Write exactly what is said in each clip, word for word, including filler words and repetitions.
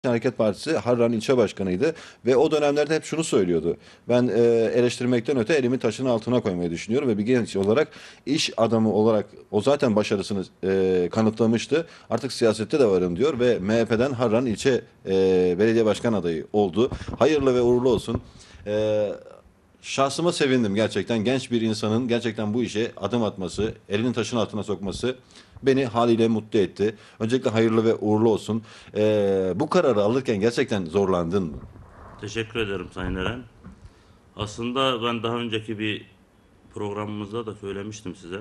Hareket Partisi Harran ilçe başkanıydı ve o dönemlerde hep şunu söylüyordu. Ben e, eleştirmekten öte elimi taşın altına koymayı düşünüyorum ve bir genç olarak, iş adamı olarak o zaten başarısını e, kanıtlamıştı. Artık siyasette de varım diyor ve M H P'den Harran ilçe e, belediye başkan adayı oldu. Hayırlı ve uğurlu olsun. E, Şahsıma sevindim gerçekten. Genç bir insanın gerçekten bu işe adım atması, elinin taşın altına sokması beni haliyle mutlu etti. Öncelikle hayırlı ve uğurlu olsun. Ee, bu kararı alırken gerçekten zorlandın mı? Teşekkür ederim Sayın Eren. Aslında ben daha önceki bir programımızda da söylemiştim size.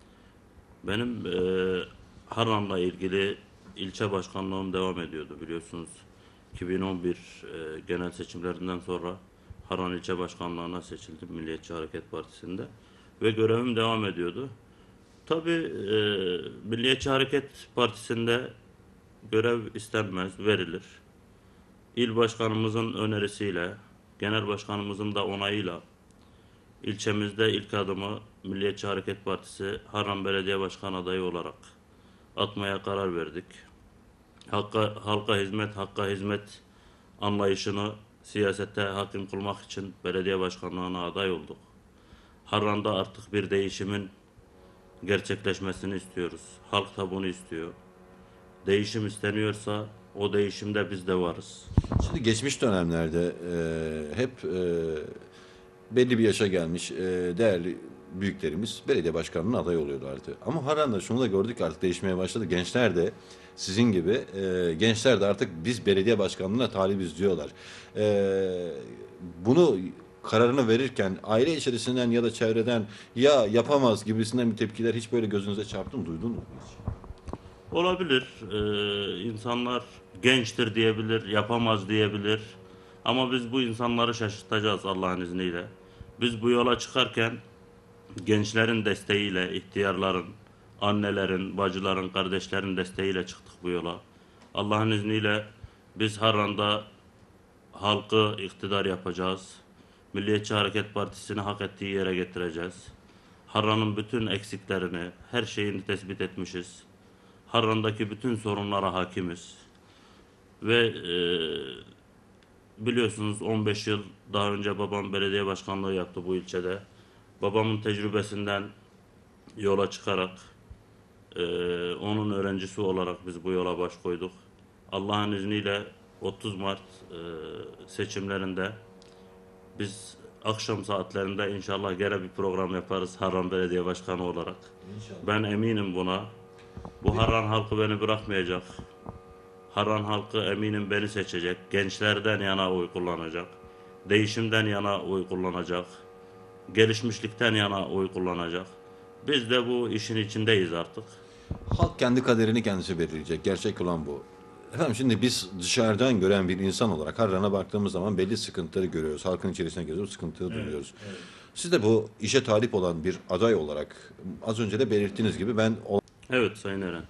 Benim e, Harran'la ilgili ilçe başkanlığım devam ediyordu biliyorsunuz. iki bin on bir e, genel seçimlerinden sonra Harran ilçe başkanlığına seçildim Milliyetçi Hareket Partisi'nde ve görevim devam ediyordu. Tabii e, Milliyetçi Hareket Partisi'nde görev istenmez, verilir. İl başkanımızın önerisiyle, genel başkanımızın da onayıyla ilçemizde ilk adımı Milliyetçi Hareket Partisi Harran Belediye Başkan adayı olarak atmaya karar verdik. Halka, halka hizmet, hakka hizmet anlayışını siyasette hakim kılmak için belediye başkanlığına aday olduk. Harran'da artık bir değişimin gerçekleşmesini istiyoruz. Halk da bunu istiyor. Değişim isteniyorsa o değişimde biz de varız. Şimdi geçmiş dönemlerde e, hep e, belli bir yaşa gelmiş e, değerli büyüklerimiz belediye başkanlığına aday oluyorlardı. Ama Harran'da şunu da gördük, artık değişmeye başladı. Gençler de sizin gibi e, gençler de artık biz belediye başkanlığına talibiz diyorlar. E, bunu kararını verirken aile içerisinden ya da çevreden ya yapamaz gibisinden bir tepkiler hiç böyle gözünüze çarptı mı, duydun mu hiç? Olabilir. Ee, insanlar gençtir diyebilir, yapamaz diyebilir. Ama biz bu insanları şaşırtacağız Allah'ın izniyle. Biz bu yola çıkarken gençlerin desteğiyle, ihtiyarların, annelerin, bacıların, kardeşlerin desteğiyle çıktık bu yola. Allah'ın izniyle biz Harran'da halkı iktidar yapacağız. Milliyetçi Hareket Partisi'ni hak ettiği yere getireceğiz. Harran'ın bütün eksiklerini, her şeyini tespit etmişiz. Harran'daki bütün sorunlara hakimiz. Ve e, biliyorsunuz on beş yıl daha önce babam belediye başkanlığı yaptı bu ilçede. Babamın tecrübesinden yola çıkarak e, onun öğrencisi olarak biz bu yola baş koyduk. Allah'ın izniyle otuz Mart e, seçimlerinde biz akşam saatlerinde inşallah gene bir program yaparız Harran Belediye Başkanı olarak. İnşallah. Ben eminim buna. Bu Harran halkı beni bırakmayacak. Harran halkı eminim beni seçecek. Gençlerden yana oy kullanacak. Değişimden yana oy kullanacak. Gelişmişlikten yana oy kullanacak. Biz de bu işin içindeyiz artık. Halk kendi kaderini kendisi belirleyecek. Gerçek olan bu. Efendim, şimdi biz dışarıdan gören bir insan olarak Harran'a baktığımız zaman belli sıkıntıları görüyoruz. Halkın içerisine geziyoruz, sıkıntıları Evet, duyuyoruz. evet. Siz de bu işe talip olan bir aday olarak az önce de belirttiğiniz gibi ben Evet Sayın Eren.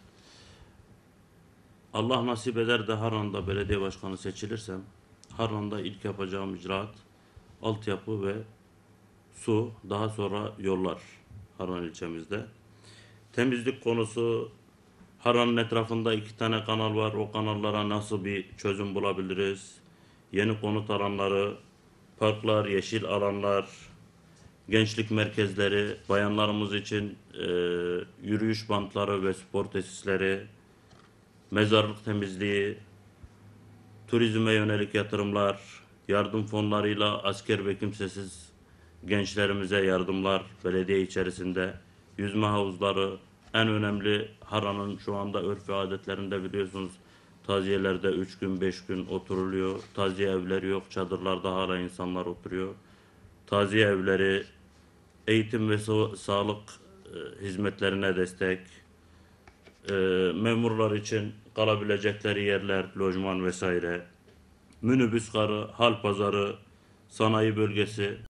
Allah nasip eder de Harran'da belediye başkanı seçilirsem Harran'da ilk yapacağım icraat altyapı ve su, daha sonra yollar Harran ilçemizde. Temizlik konusu, Harran'ın etrafında iki tane kanal var. O kanallara nasıl bir çözüm bulabiliriz? Yeni konut alanları, parklar, yeşil alanlar, gençlik merkezleri, bayanlarımız için e, yürüyüş bantları ve spor tesisleri, mezarlık temizliği, turizme yönelik yatırımlar, yardım fonlarıyla asker ve kimsesiz gençlerimize yardımlar belediye içerisinde, yüzme havuzları, en önemli Harran'ın şu anda örf ve adetlerinde biliyorsunuz taziyelerde üç gün beş gün oturuluyor. Taziye evleri yok, çadırlarda hala insanlar oturuyor. Taziye evleri, eğitim ve sa- sağlık e, hizmetlerine destek, e, memurlar için kalabilecekleri yerler, lojman vesaire, minibüs garı, hal pazarı, sanayi bölgesi,